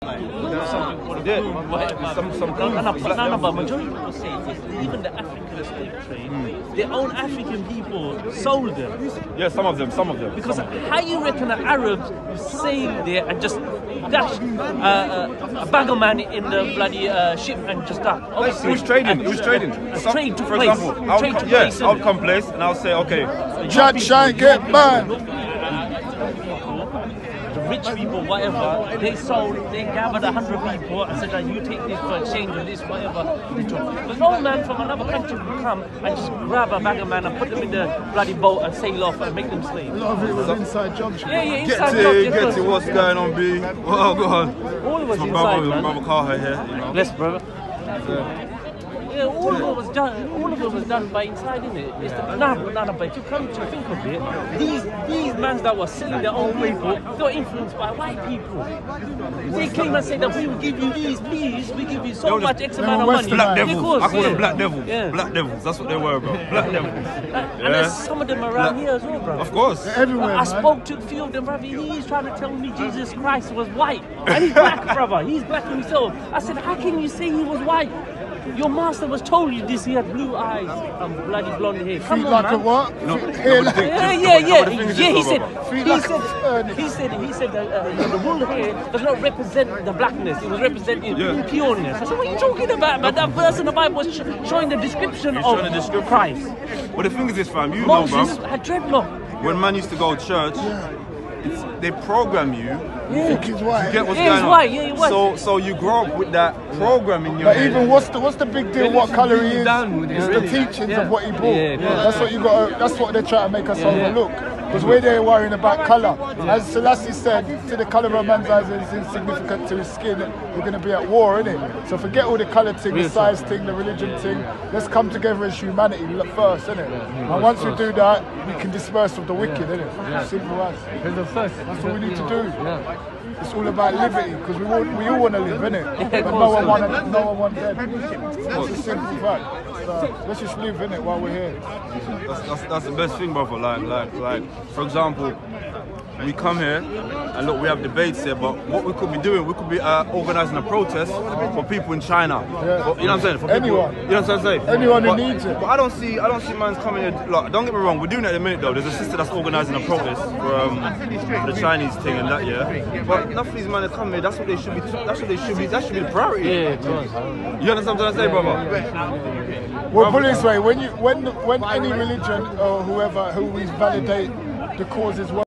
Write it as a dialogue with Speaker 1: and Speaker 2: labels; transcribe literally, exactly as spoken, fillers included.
Speaker 1: Yeah, some, some
Speaker 2: no, no, no, no, no, but majority of people say this, even the African slave trade, mm. their own African people sold them.
Speaker 1: Yeah, some of them, some of them.
Speaker 2: Because
Speaker 1: some
Speaker 2: how you reckon the Arabs sail there and just dash uh, uh, a bagger man in the bloody uh, ship and just that?
Speaker 1: It was trading, it was trading.
Speaker 2: A, a
Speaker 1: some,
Speaker 2: trade took
Speaker 1: for
Speaker 2: place.
Speaker 1: example, I'll
Speaker 2: trade
Speaker 1: come,
Speaker 2: took
Speaker 1: yeah,
Speaker 2: place,
Speaker 1: I'll come place and I'll say, okay.
Speaker 3: Judge shan't get burned.
Speaker 2: Rich people, whatever, they sold, they gathered a hundred people and said that you take this for exchange or this, whatever. But no man from another country would come and just grab a bagger man and put them in the bloody boat and sail off and make them slaves.
Speaker 3: A lot of it was inside jobs.
Speaker 2: Yeah, yeah,
Speaker 1: Get
Speaker 2: inside
Speaker 1: to,
Speaker 2: jobs.
Speaker 1: get to what's going on, B. Oh, go on.
Speaker 2: All of us
Speaker 1: my
Speaker 2: inside,
Speaker 1: brother,
Speaker 2: man.
Speaker 1: My brother Carter here, you know.
Speaker 2: Bless, brother. Yeah. Yeah, all of it was done. All of it was done by inside, innit? It's the, nah, nah, nah, but if you come to think of it, these these men that were selling their own people, they were influenced by white people. They came and said that we will give you these, please. We give you so much
Speaker 1: just,
Speaker 2: X amount of money.
Speaker 1: Black devils.
Speaker 2: Because,
Speaker 1: I call
Speaker 2: yeah.
Speaker 1: them black devils.
Speaker 2: Yeah.
Speaker 1: Black devils. That's what they were, bro. Black devils.
Speaker 2: And,
Speaker 1: yeah.
Speaker 2: and there's some of them around black. here as well, bro.
Speaker 1: Of course.
Speaker 3: They're everywhere,
Speaker 2: I
Speaker 3: man.
Speaker 2: spoke to a few of them, brother. He's trying to tell me Jesus Christ was white, and he's black, brother. He's black himself. I said, how can you say he was white? Your master was told you this. He had blue eyes and bloody blonde hair. Come
Speaker 3: Feet
Speaker 2: on,
Speaker 3: like
Speaker 2: man.
Speaker 3: a what?
Speaker 1: No,
Speaker 3: Hair like
Speaker 2: Yeah, yeah, yeah. Yeah, he said,
Speaker 3: Feet
Speaker 2: he
Speaker 3: like
Speaker 2: said,
Speaker 3: a
Speaker 2: he said, he said that uh, the wool hair does not represent the blackness. It was representing
Speaker 1: Yeah.
Speaker 2: pureness. I said, what are you talking about, man? That verse in the Bible was sh showing the description
Speaker 1: It's
Speaker 2: of
Speaker 1: showing the description.
Speaker 2: Christ.
Speaker 1: But the thing is this, fam, you
Speaker 2: Moses
Speaker 1: know, bro.
Speaker 2: had dreadlock.
Speaker 1: When man used to go to church, it's, they program you.
Speaker 3: think he's white.
Speaker 1: You get what's
Speaker 2: Yeah,
Speaker 1: going
Speaker 2: he's
Speaker 1: on.
Speaker 2: white, yeah, he's white.
Speaker 1: So, so you grow up with that program in your
Speaker 3: But
Speaker 1: head.
Speaker 3: even what's the what's the big deal? What colour he is?
Speaker 2: done with
Speaker 3: It's
Speaker 2: it,
Speaker 3: the
Speaker 2: really.
Speaker 3: teachings
Speaker 2: Yeah.
Speaker 3: of what he brought.
Speaker 2: Yeah, yeah.
Speaker 3: That's what you got. That's what they're trying to make us
Speaker 2: Yeah.
Speaker 3: overlook. Because we're there worrying about colour. As Selassie said, to the colour of a man's eyes is insignificant to his skin. We're going to be at war, innit? So forget all the colour thing, the size thing, the religion thing. Let's come together as humanity first, innit? And once we do that, we can disperse of the wicked, innit? Simple as. That's what we need to do. It's all about liberty, because we all, we all want to live, innit? But no one wants no one wants dead. That's a simple fact. So let's just live, innit, while we're here.
Speaker 1: That's, that's, that's the best thing, brother. Like, like, like, for example, we come here and look, we have debates here, but what we could be doing, we could be uh, organising a protest for people in China.
Speaker 3: Yeah.
Speaker 1: For, you know what I'm saying? For people,
Speaker 3: Anyone.
Speaker 1: You know what I'm saying?
Speaker 3: Anyone who
Speaker 1: but,
Speaker 3: needs it.
Speaker 1: But I don't see, I don't see man's coming here. Like, don't get me wrong, we're doing it at the minute though. There's a sister that's organising a protest for, um, for the Chinese thing and that, yeah. But enough of these men that come here, that's what they should be. That's what they should be. That should be the priority.
Speaker 2: Yeah,
Speaker 1: You understand what I'm trying to say, brother?
Speaker 3: Well, put it this way: when you, when, when any religion or whoever who we validate the cause is.